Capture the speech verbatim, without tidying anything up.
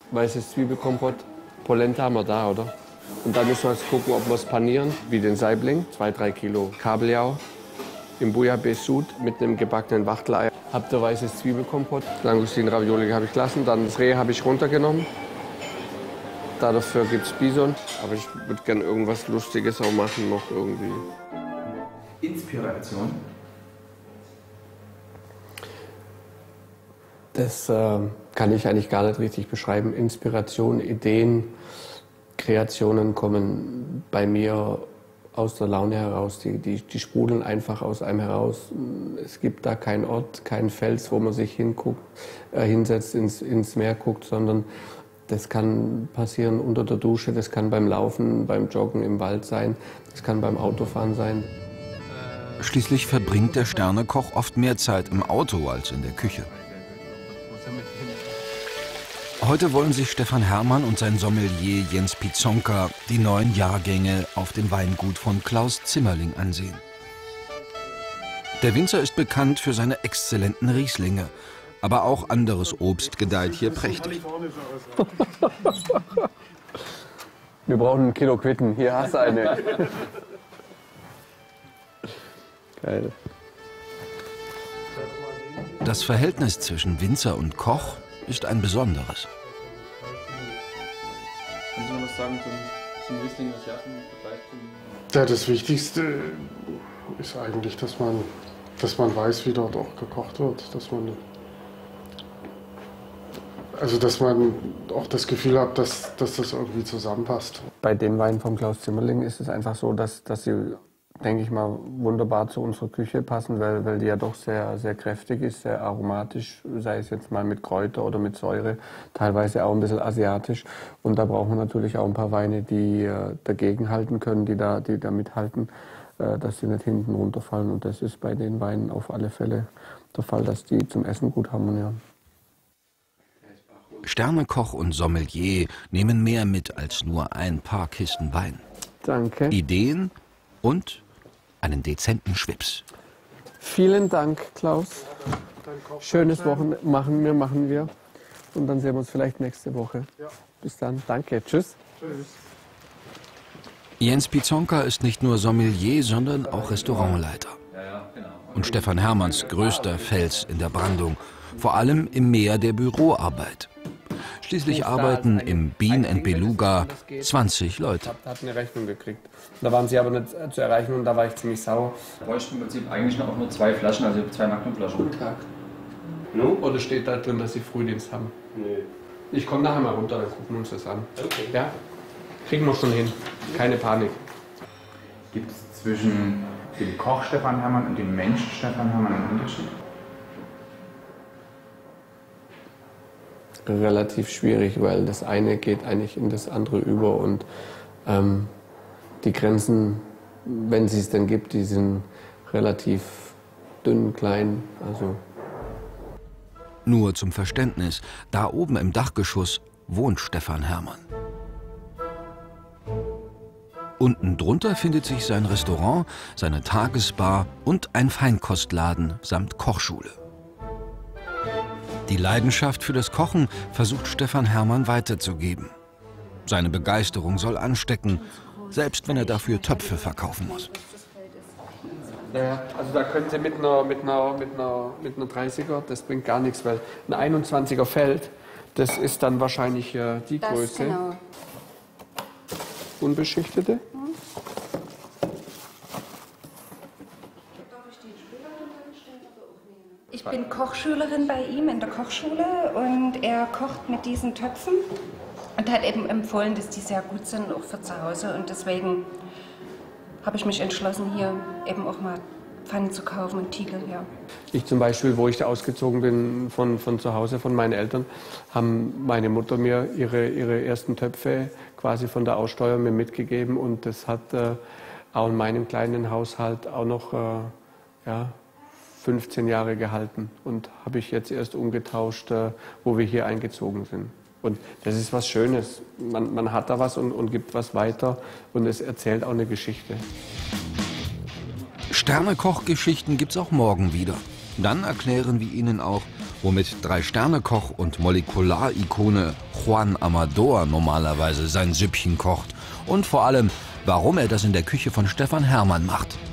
weißes Zwiebelkompott. Polenta haben wir da, oder? Und dann müssen wir jetzt gucken, ob wir es panieren, wie den Saibling. Zwei, drei Kilo Kabeljau im Bouillabaisse Sud mit einem gebackenen Wachtelei. Habt ihr weißes Zwiebelkompott. Langoustin-Ravioli habe ich gelassen. Dann das Reh habe ich runtergenommen. Dafür gibt es Bison. Aber ich würde gerne irgendwas Lustiges auch machen noch irgendwie. Inspiration? Das äh, kann ich eigentlich gar nicht richtig beschreiben. Inspiration, Ideen, Kreationen kommen bei mir aus der Laune heraus. Die, die, die sprudeln einfach aus einem heraus. Es gibt da keinen Ort, keinen Fels, wo man sich hinguckt, äh, hinsetzt, ins, ins Meer guckt, sondern das kann passieren unter der Dusche, das kann beim Laufen, beim Joggen im Wald sein, das kann beim Autofahren sein. Schließlich verbringt der Sternekoch oft mehr Zeit im Auto als in der Küche. Heute wollen sich Stefan Herrmann und sein Sommelier Jens Pizonka die neuen Jahrgänge auf dem Weingut von Klaus Zimmerling ansehen. Der Winzer ist bekannt für seine exzellenten Rieslinge, aber auch anderes Obst gedeiht hier prächtig. Wir brauchen ein Kilo Quitten. Hier hast du eine. Geil. Das Verhältnis zwischen Winzer und Koch ist ein besonderes. Können Sie noch was sagen zum, zum Riesling des Jahres im Vergleich zum... Ja, das Wichtigste ist eigentlich, dass man, dass man weiß, wie dort auch gekocht wird. Dass man, also dass man auch das Gefühl hat, dass, dass das irgendwie zusammenpasst. Bei den Weinen von Klaus Zimmerling ist es einfach so, dass, dass sie, denke ich mal, wunderbar zu unserer Küche passen, weil, weil die ja doch sehr, sehr kräftig ist, sehr aromatisch, sei es jetzt mal mit Kräuter oder mit Säure, teilweise auch ein bisschen asiatisch. Und da brauchen wir natürlich auch ein paar Weine, die äh, dagegenhalten können, die da, die da mithalten, äh, dass sie nicht hinten runterfallen. Und das ist bei den Weinen auf alle Fälle der Fall, dass die zum Essen gut harmonieren. Sternekoch und Sommelier nehmen mehr mit als nur ein paar Kisten Wein. Danke. Ideen und einen dezenten Schwips. Vielen Dank, Klaus. Schönes Wochenende machen wir, machen wir. Und dann sehen wir uns vielleicht nächste Woche. Bis dann. Danke. Tschüss. Tschüss. Jens Pizonka ist nicht nur Sommelier, sondern auch Restaurantleiter. Und Stefan Herrmanns größter Fels in der Brandung. Vor allem im Meer der Büroarbeit. Schließlich arbeiten im Bean and Beluga zwanzig Leute. Ich habe eine Rechnung gekriegt. Da waren sie aber nicht zu erreichen und da war ich ziemlich sauer. Wir bräuchten im Prinzip eigentlich noch nur zwei Flaschen, also zwei Magnumflaschen. Guten Tag. No? Oder steht da drin, dass Sie Frühdienst haben? Nee. Ich komme nachher mal runter, dann gucken wir uns das an. Okay. Ja? Kriegen wir schon hin. Keine Panik. Gibt es zwischen dem Koch Stefan Herrmann und dem Mensch Stefan Herrmann einen Unterschied? Relativ schwierig, weil das eine geht eigentlich in das andere über und ähm, die Grenzen, wenn es es denn gibt, die sind relativ dünn, klein. Also. Nur zum Verständnis, da oben im Dachgeschoss wohnt Stefan Herrmann. Unten drunter findet sich sein Restaurant, seine Tagesbar und ein Feinkostladen samt Kochschule. Die Leidenschaft für das Kochen versucht Stefan Herrmann weiterzugeben. Seine Begeisterung soll anstecken, selbst wenn er dafür Töpfe verkaufen muss. Naja, also da können Sie mit einer, mit einer, mit einer, mit einer dreißiger, das bringt gar nichts, weil ein einundzwanziger Feld, das ist dann wahrscheinlich äh, die das Größe. Genau. Unbeschichtete. Ich bin Kochschülerin bei ihm in der Kochschule und er kocht mit diesen Töpfen und hat eben empfohlen, dass die sehr gut sind, auch für zu Hause. Und deswegen habe ich mich entschlossen, hier eben auch mal Pfannen zu kaufen und Tiegel. Ja. Ich zum Beispiel, wo ich da ausgezogen bin von, von zu Hause, von meinen Eltern, haben meine Mutter mir ihre, ihre ersten Töpfe quasi von der Aussteuer mir mitgegeben. Und das hat äh, auch in meinem kleinen Haushalt auch noch äh, ja, fünfzehn Jahre gehalten und habe ich jetzt erst umgetauscht, äh, wo wir hier eingezogen sind. Und das ist was Schönes. Man, man hat da was und, und gibt was weiter und es erzählt auch eine Geschichte. Sternekoch-Geschichten gibt's auch morgen wieder. Dann erklären wir Ihnen auch, womit Drei-Sterne-Koch und Molekularikone Juan Amador normalerweise sein Süppchen kocht. Und vor allem, warum er das in der Küche von Stefan Herrmann macht.